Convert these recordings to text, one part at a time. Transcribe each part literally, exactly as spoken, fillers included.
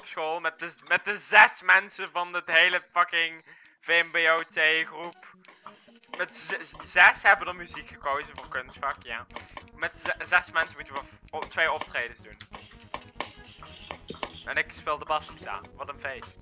op school met de, met de zes mensen van het hele fucking V M B O T groep. Met z- zes hebben er muziek gekozen voor kunstvak, ja. Met z- zes mensen moeten we op twee optredens doen. En ik speel de basgitaar. Wat een feest.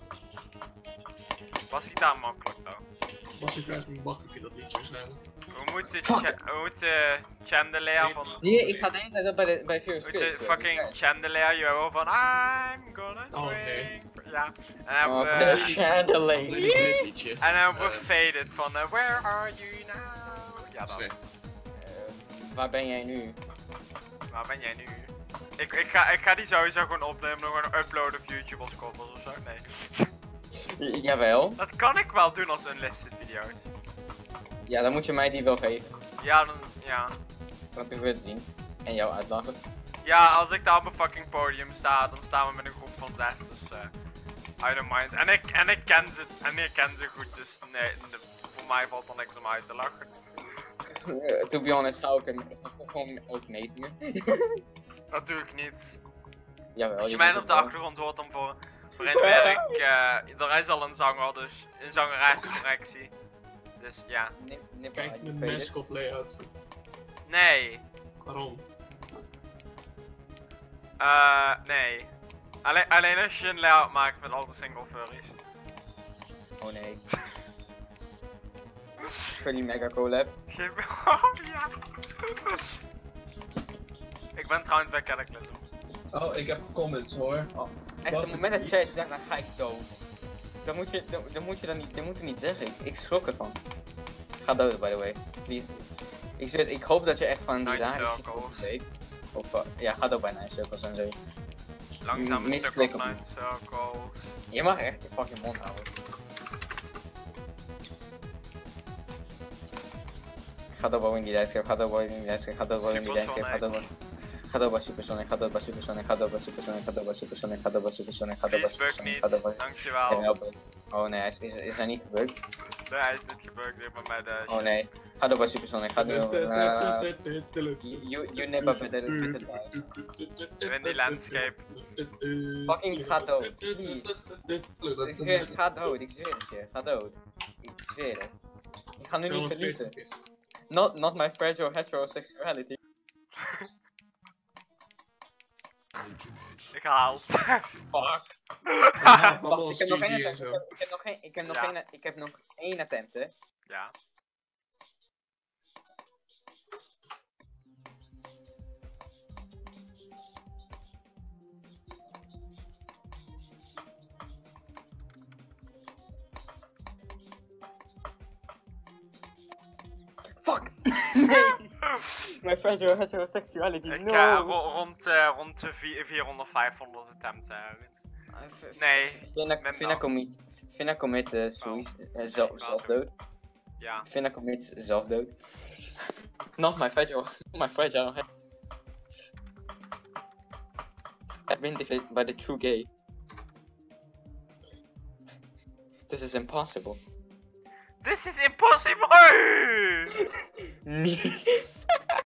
Basgitaar makkelijk though. Basgitaar is niet makkelijk in dat liedje waarschijnlijk. We moeten, cha we moeten Chandelier van... Zie je, ik ga de hele tijd op bij, de, bij Furious We moeten Kids. fucking Chandelier, je hoor van I'm gonna swing. Oh, nee. Ja. En dan Oh, hebben de we... Chandelier. Alleen dit liedje. En dan hebben we Eh, Faded van uh, Where are you now? Ja, dat. slecht. Uh, waar ben jij nu? Waar ben jij nu? Ik, ik, ga, ik ga die sowieso gewoon opnemen en gewoon uploaden op YouTube als covers of zo. Nee. J jawel. Dat kan ik wel doen als unlisted video's. Ja, dan moet je mij die wel geven. Ja, dan, ja. Want ik wil het zien. En jou uitlachen. Ja, als ik daar op een fucking podium sta, dan staan we met een groep van zes, dus uh, I don't mind. En ik, en ik ken ze, en ik ken ze goed, dus nee, de, voor mij valt er niks om uit te lachen. Uh, to be honest, ga ik hem gewoon ook meezingen. Dat doe ik niet. Jawel. Als je doet mij het op de wel. achtergrond hoort, dan voor, voor in werk, uh, er is al een zanger, dus een zangeresconnectie. Dus ja. Nip, nip Kijk uit, de Faded. mascot layout. Nee. Waarom? Uh, nee. Alleen, alleen als je een layout maakt met al de single furries. Oh nee. Furry mega collab. Geen- Oh ja. Ik ben trouwens bij Cataclysm. Oh, ik heb comments hoor. Oh. Echt, op het moment dat jij het zegt, dan ga ik dood. Dan moet je, dan, dan moet je dan niet, dan moet je niet zeggen. Ik, ik schrok ervan. Ga dood, by the way. Die, ik, zweer, ik hoop dat je echt van die Nine rare shit circles. op weet. Of, uh, ja, ga dood bij Nine Circles en zo. Langzaam een Misklik stuk op op Nine Circles. Je mag echt je fucking mond houden. Ga dood bij die lijstgreep, ga dood bij die lijstgreep, ga dood bij die lijstgreep, ga dood bij... Ga dood bij Supersonic, ga dood bij Supersonic, ga dood bij Supersonic, ga dood bij Supersonic, ga dood bij Supersonic, ga dood bij Please bug Supersonic, niet, ga dood bij... dankjewel. Ja, help. Oh nee, hij is, is, is hij niet gebukt? Nee, hij is niet gebeurd weer bij mij de... Oh nee. Ga door bij Supersonic, ga door. Uh, you, you never better, better die. In die landscape. Fucking ga dood, please. Ik zweer het, ga dood, ik zweer het je, ga dood. Ik zweer het. Ik ga nu niet verliezen. Not, not my fragile heterosexuality. Ik haal het. Fuck. Ja, Wacht, ik heb nog één en attempt, zo. ik heb nog één, ik heb nog Ja. één, ik heb nog één attempt, hè. Ja. Fuck! Nee! My fragile heterosexuality, Ik no! ga ro rond, uh, rond de vierhonderd, vijfhonderd attempts ergens. Nee, Finna, met Finna nou. commit, Finna commit uh, suicide, uh, zelf, Nee, zelfdood. Ja. Finna commit zelfdood. Not my fragile, my fragile head. I've been defeated by the true gay. This is impossible. This is impossible! Nee.